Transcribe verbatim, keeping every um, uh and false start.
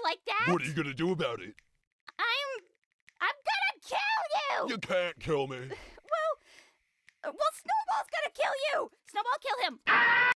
like that. What are you gonna do about it? I'm... I'm gonna kill you! You can't kill me. Well... Well, Snowball's gonna kill you! Snowball, kill him!